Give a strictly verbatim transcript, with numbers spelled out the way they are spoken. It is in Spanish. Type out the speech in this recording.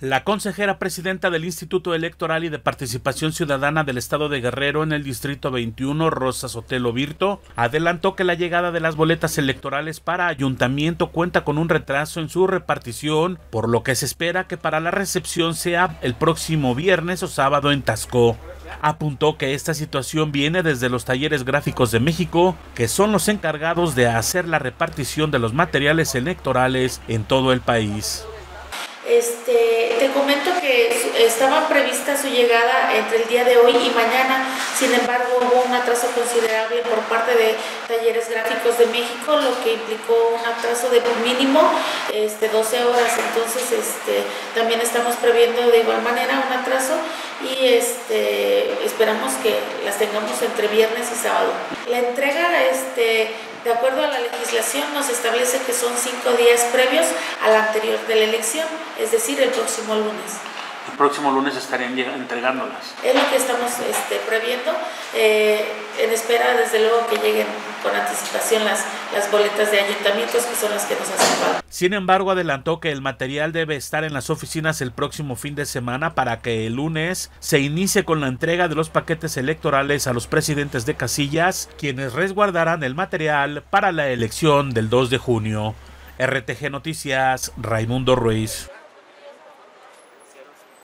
La consejera presidenta del Instituto Electoral y de Participación Ciudadana del Estado de Guerrero en el Distrito veintiuno, Rosa Sotelo Virto, adelantó que la llegada de las boletas electorales para ayuntamiento cuenta con un retraso en su repartición, por lo que se espera que para la recepción sea el próximo viernes o sábado en Taxco. Apuntó que esta situación viene desde los Talleres Gráficos de México, que son los encargados de hacer la repartición de los materiales electorales en todo el país. Este, te comento que estaba prevista su llegada entre el día de hoy y mañana, sin embargo hubo un atraso considerable por parte de Talleres Gráficos de México, lo que implicó un atraso de mínimo este, doce horas, entonces este, también estamos previendo de igual manera un atraso y este, esperamos que las tengamos entre viernes y sábado. La entrega, este, de acuerdo a la legislación, nos establece que son cinco días previos al anterior de la elección, es decir, el próximo lunes. El próximo lunes estarían entregándolas. Es lo que estamos este, previendo, eh, en espera desde luego que lleguen con anticipación las, las boletas de ayuntamientos, que son las que nos hacen falta. Sin embargo, adelantó que el material debe estar en las oficinas el próximo fin de semana para que el lunes se inicie con la entrega de los paquetes electorales a los presidentes de casillas, quienes resguardarán el material para la elección del dos de junio. R T G Noticias, Raimundo Ruiz.